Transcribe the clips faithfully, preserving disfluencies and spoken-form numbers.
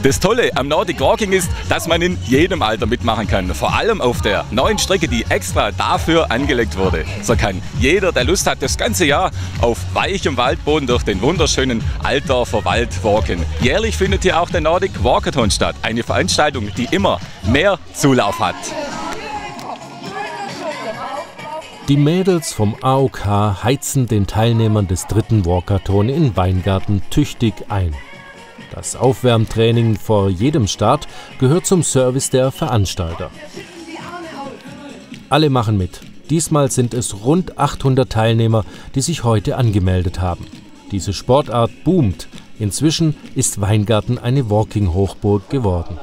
Das Tolle am Nordic Walking ist, dass man in jedem Alter mitmachen kann. Vor allem auf der neuen Strecke, die extra dafür angelegt wurde. So kann jeder, der Lust hat, das ganze Jahr auf weichem Waldboden durch den wunderschönen Altdorfer Wald walken. Jährlich findet hier auch der Nordic Walkathon statt. Eine Veranstaltung, die immer mehr Zulauf hat. Die Mädels vom A O K heizen den Teilnehmern des dritten Walkathon in Weingarten tüchtig ein. Das Aufwärmtraining vor jedem Start gehört zum Service der Veranstalter. Alle machen mit. Diesmal sind es rund achthundert Teilnehmer, die sich heute angemeldet haben. Diese Sportart boomt. Inzwischen ist Weingarten eine Walking-Hochburg geworden.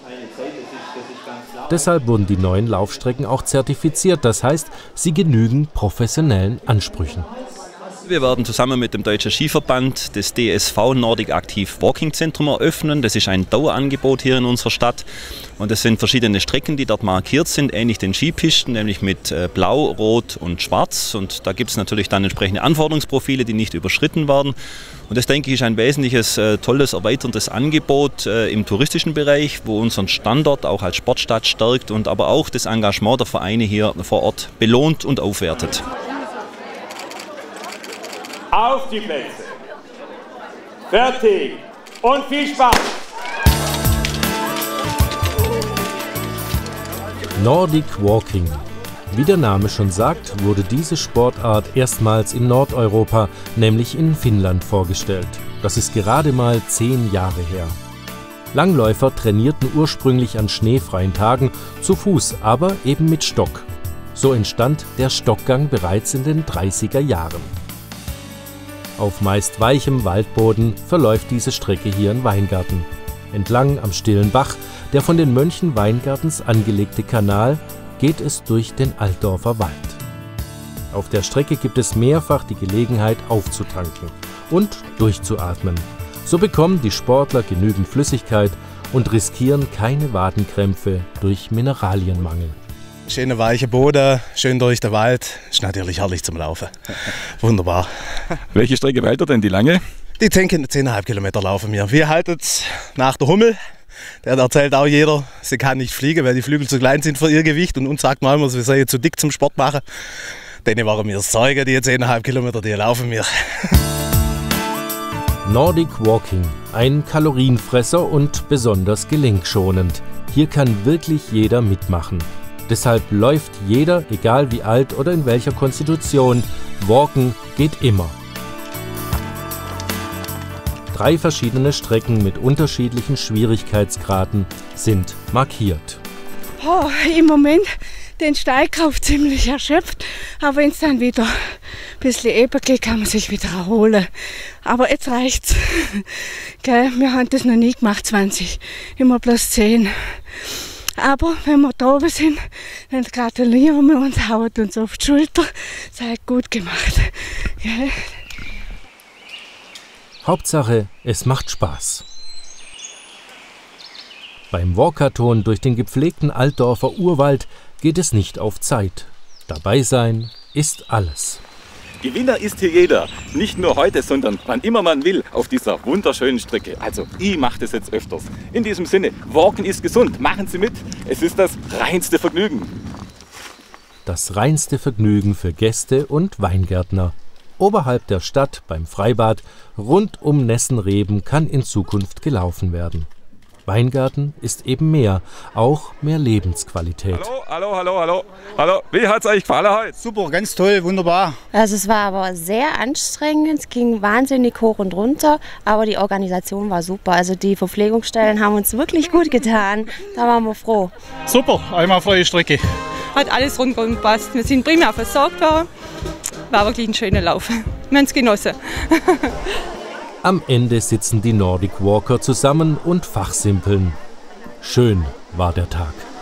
Deshalb wurden die neuen Laufstrecken auch zertifiziert, das heißt, sie genügen professionellen Ansprüchen. Wir werden zusammen mit dem Deutschen Skiverband das D S V Nordic Active Walking Zentrum eröffnen. Das ist ein Dauerangebot hier in unserer Stadt. Und das sind verschiedene Strecken, die dort markiert sind, ähnlich den Skipisten, nämlich mit Blau, Rot und Schwarz. Und da gibt es natürlich dann entsprechende Anforderungsprofile, die nicht überschritten werden. Und das, denke ich, ist ein wesentliches, tolles, erweiterndes Angebot im touristischen Bereich, wo unseren Standort auch als Sportstadt stärkt und aber auch das Engagement der Vereine hier vor Ort belohnt und aufwertet. Auf die Plätze. Fertig. Und viel Spaß. Nordic Walking. Wie der Name schon sagt, wurde diese Sportart erstmals in Nordeuropa, nämlich in Finnland, vorgestellt. Das ist gerade mal zehn Jahre her. Langläufer trainierten ursprünglich an schneefreien Tagen zu Fuß, aber eben mit Stock. So entstand der Stockgang bereits in den dreißiger Jahren. Auf meist weichem Waldboden verläuft diese Strecke hier in Weingarten. Entlang am stillen Bach, der von den Mönchen Weingartens angelegte Kanal, geht es durch den Altdorfer Wald. Auf der Strecke gibt es mehrfach die Gelegenheit aufzutanken und durchzuatmen. So bekommen die Sportler genügend Flüssigkeit und riskieren keine Wadenkrämpfe durch Mineralienmangel. Schöner weicher Boden, schön durch den Wald, ist natürlich herrlich zum Laufen. Wunderbar. Welche Strecke wählt ihr denn, die lange? Die zehn Komma fünf Kilometer laufen wir. Wir halten es nach der Hummel. Der erzählt auch jeder, sie kann nicht fliegen, weil die Flügel zu klein sind für ihr Gewicht. Und uns sagt man immer, wir seien zu dick zum Sport machen. Denen waren wir Zeugen, die zehn Komma fünf Kilometer, die laufen wir. Nordic Walking, ein Kalorienfresser und besonders gelenkschonend. Hier kann wirklich jeder mitmachen. Deshalb läuft jeder, egal wie alt oder in welcher Konstitution. Walken geht immer. Drei verschiedene Strecken mit unterschiedlichen Schwierigkeitsgraden sind markiert. Oh, im Moment den Steigkauf ziemlich erschöpft, aber wenn es dann wieder ein bisschen eben geht, kann man sich wieder erholen. Aber jetzt reicht's. Gell, wir haben das noch nie gemacht, zwanzig, immer plus zehn. Aber wenn wir da oben sind, dann gratulieren wir uns, hauen uns auf die Schulter. Seid gut gemacht. Gell? Hauptsache, es macht Spaß. Beim Walkathon durch den gepflegten Altdorfer Urwald geht es nicht auf Zeit. Dabei sein ist alles. Gewinner ist hier jeder. Nicht nur heute, sondern wann immer man will auf dieser wunderschönen Strecke. Also ich mache das jetzt öfters. In diesem Sinne, Walken ist gesund. Machen Sie mit. Es ist das reinste Vergnügen. Das reinste Vergnügen für Gäste und Weingärtner. Oberhalb der Stadt beim Freibad, rund um Nessenreben kann in Zukunft gelaufen werden. Weingarten ist eben mehr, auch mehr Lebensqualität. Hallo, hallo, hallo, hallo. Hallo, wie hat es euch gefallen heute? Super, ganz toll, wunderbar. Also es war aber sehr anstrengend, es ging wahnsinnig hoch und runter, aber die Organisation war super. Also die Verpflegungsstellen haben uns wirklich gut getan, da waren wir froh. Super, einmal freie Strecke. Hat alles rundherum gepasst. Wir sind prima versorgt worden. War wirklich ein schöner Lauf. Wir haben es genossen. Am Ende sitzen die Nordic Walker zusammen und fachsimpeln. Schön war der Tag.